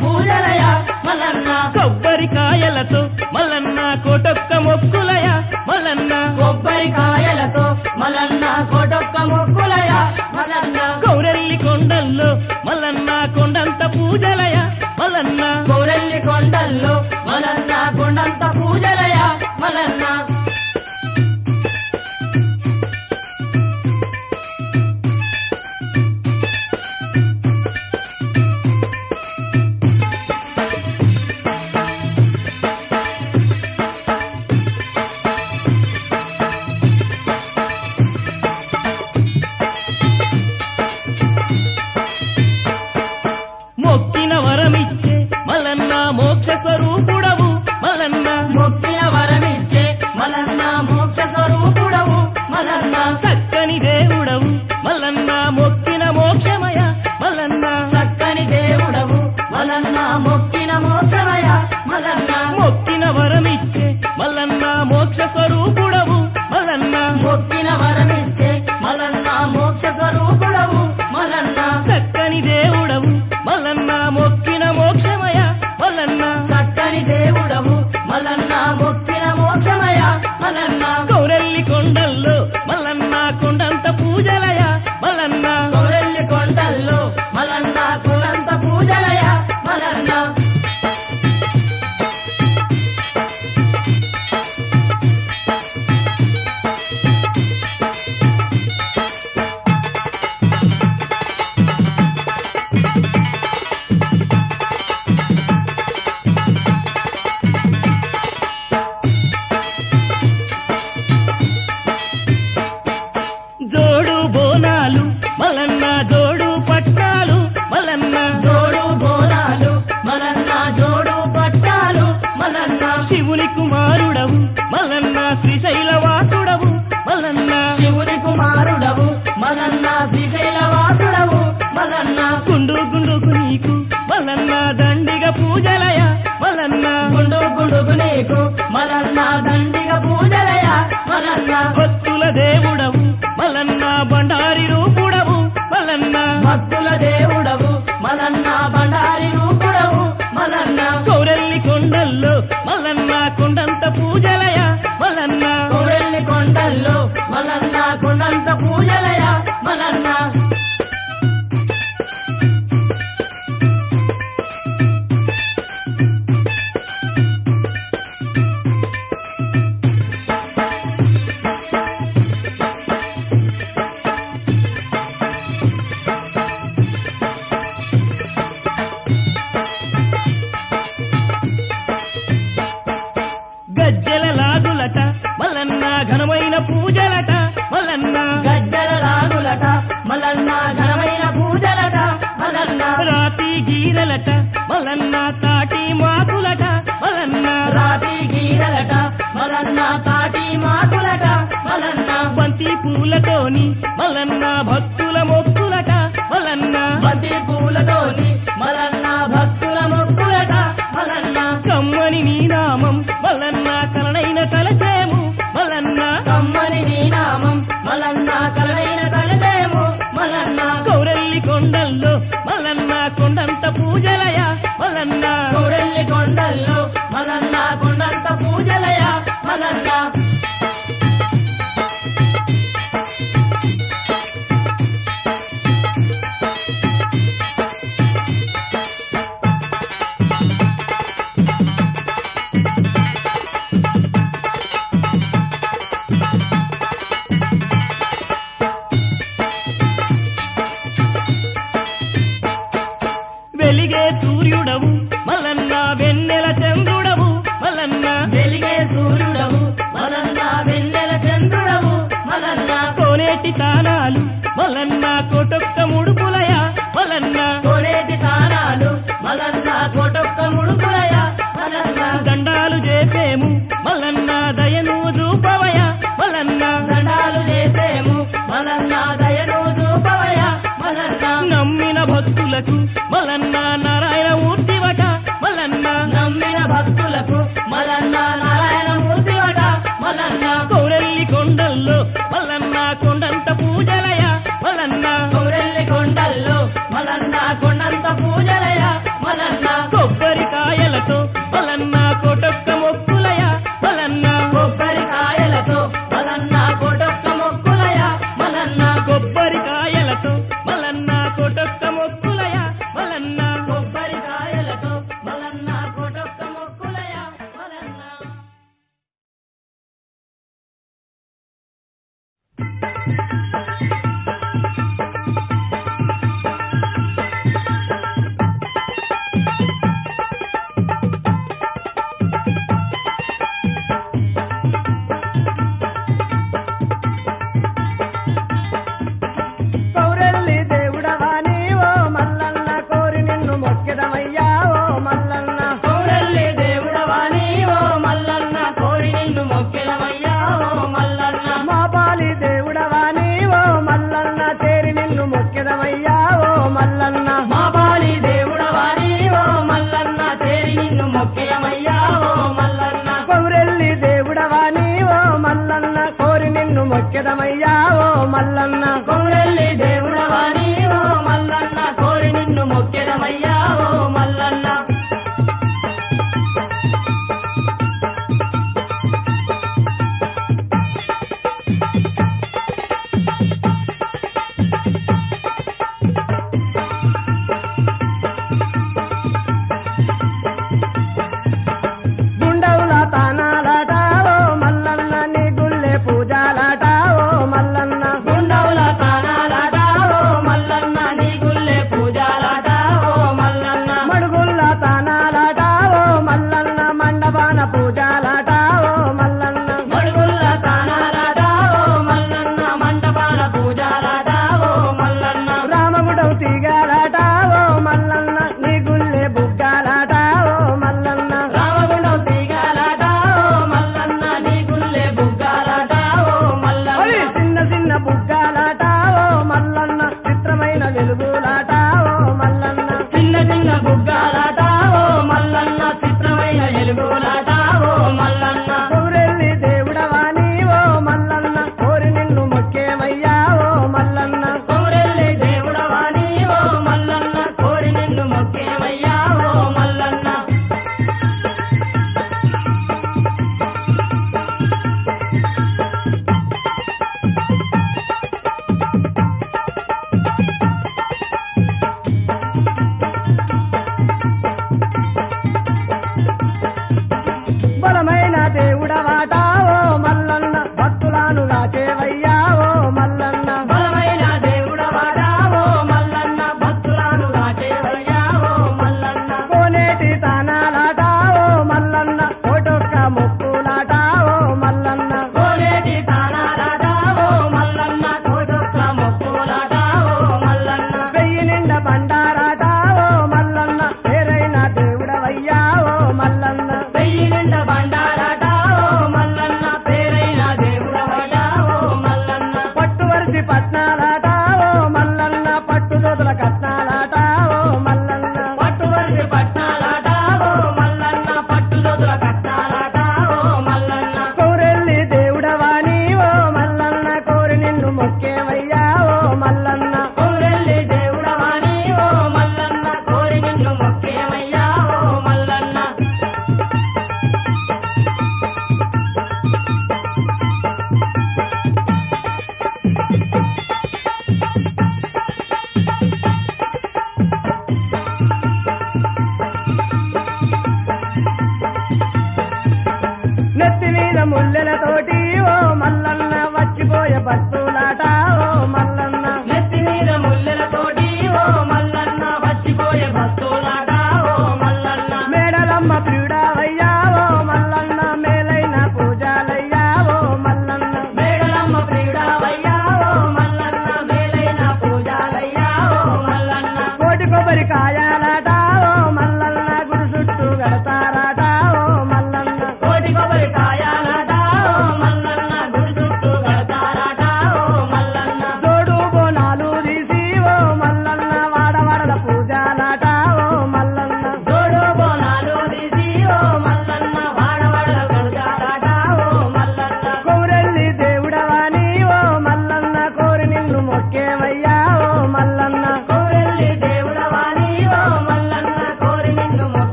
పూజలయ మల్లన్న కొబ్బరికాయలతో మల్లన్న కోటొక్క మొక్కులయ మల్లన్న కొబ్బరికాయలతో మల్లన్న కోటొక్క మొక్కులయ మల్లన్న కౌరెల్లి కొండల్లో మల్లన్న కొండంత పూజలయ మల్లన్న కౌరెల్లి కొండల్లో మల్లన్న కొండంత పూజలయ మల్లన్న మొక్కిన వరమిచ్చే మల్లన్న మోక్ష స్వరూపుడవు మల్లన్న మొక్కిన వరమిచ్చే మల్లన్న మోక్ష స్వరూపుడవు మల్లన్న చక్కని దేవుడవు మల్లన్న మొక్కిన మోక్షమయ మల్లన్న చక్కని దేవుడవు మల్లన్న మొక్కిన మోక్షమయ మల్లన్న మొక్కిన వరమిచ్చే మల్లన్న మోక్ష స్వరూపుడవు మల్లన్న మొక్కిన వరమిచ్చే మల్లన్న మోక్ష స్వరూపుడవు మల్లన్న చక్కని దేవుడవు మల్లన్న మొక్కిన మోక్షమయ మల్లన్న చక్కని దేవుడవు మల్లన్న మొక్కిన మోక్షమయ మల్లన్న కౌరెల్లి కొండల్లో మల్లన్న కొండంత పూజలయ మల్లన్న కౌరెల్లి కొండల్లో మల్లన్న కొండంత పూజలయ మల్లన్న జోడు బోనాలు మల్లన్న జోడు పట్టాలు మల్లన్న జోడు బోనాలు మల్లన్న జోడు పట్టాలు మల్లన్న శివుని కుమారుడవు మల్లన్న శ్రీశైలవాసుడవు మల్లన్న శివుని కుమారుడవు మల్లన్న శ్రీశైలవాసుడవు మల్లన్న గుండు గుండుకు నీకు మల్లన్న దండిగ పూజలయ మల్లన్న గుండు గుండుకు నీకు మల్లన్న దండిగ పూజలయ మల్లన్న భక్తుల దేవుడవు మల్లన్న బండారి రూపుడవు మల్లన్న భక్తుల దేవుడవు మల్లన్న బండారి రూపుడవు మల్లన్న కౌరెల్లి కొండల్లో మల్లన్న కొండంత పూజలయ మల్లన్న కౌరెల్లి కొండల్లో మల్లన్న కొండంత పూజలయ మల్లన్న గజ్జల లాగులట మల్లన్న ఘనమైన పూజలట మల్లన్న గజ్జల రాగులట మల్లన్న ఘనమైన పూజలట మల్లన్న రాతి గీరలట మల్లన్న తాటి మాకులట మల్లన్న రాతి గీరలట మల్లన్న తాటి మాకులట మల్లన్న బంతి పూలతోని మల్లన్న భక్తుల మొక్కులట మల్లన్న బంతి పూలతోని మల్లన్న భక్తుల మొక్కులట మల్లన్న కమ్మని నీ నామం మల్లన్న కలనైన తలచేము మల్లన్న కమ్మని నీ నామం మల్లన్న కలనైన తలచేము మల్లన్న కౌరెల్లి కొండల్లో మల్లన్న కొండంత పూజలయ మల్లన్న కౌరెల్లి కొండల్లో మల్లన్న కొండంత పూజలయ మల్లన్న వెలిగే సూర్యుడవు మల్లన్న వెన్నెల చంద్రుడవు మల్లన్న వెలిగే సూర్యుడవు మల్లన్న వెన్నెల చంద్రుడవు మల్లన్న కోనేటి తానాలు మల్లన్న కోటొక్క ముడుపులయ మల్లన్న కోనేటి తానాలు మల్లన్న కోటొక్క ముడుకులయ మల్లన్న దండాలు చేసేము మల్లన్న దయను చూపవయ మల్లన్న దండాలు చేసేము మల్లన్న దయను చూపవయ మల్లన్న నమ్మిన భక్తులకు మల్లన్న నారాయణ మూర్తివట మల్లన్న నమ్మిన భక్తులకు మల్లన్న నారాయణ మూర్తివట మల్లన్న కౌరెల్లి కొండల్లో మల్లన్న కొండంత పూజలయ మల్లన్న కౌరెల్లి కొండల్లో మల్లన్న కొండంత పూజలయ మల్లన్న మల్లన్న కోటొక్క మొక్కులయ మల్లన్న కొబ్బరికాయలతో మల్లన్న కోటొక్క మొక్కులయ మల్లన్న కొబ్బరికాయలతో మల్లన్న కోటొక్క మొక్కులయ మల్లన్న కొబ్బరికాయలతో మల్లన్న కోటొక్క మొక్కులయ మల్లన్న పౌరెల్లి దేవుడవాని ఓ మల్లన్న కోరి నిన్ను మొక్కెదమయ్యా ఓ మల్లన్న పౌరల్లి దేవుడవాని ఓ మల్లన్న కోరి నిన్ను మొక్కెదమయ్యా ఓ మల్లన్న మా పాలి దేవుడవాని ఓ మల్లన్న చేరి నిన్ను మొక్కెదమయ్యా ఓ మల్లన్న మా బాలి దేవుడవాని ఓ మల్లన్న చేరి నిన్ను మొక్కెదమయ్యా ఓ మల్లన్న పౌరెల్లి దేవుడవాని ఓ మల్లన్న కోరి నిన్ను మొక్కెదమయ్యా ఓ మల్లన్న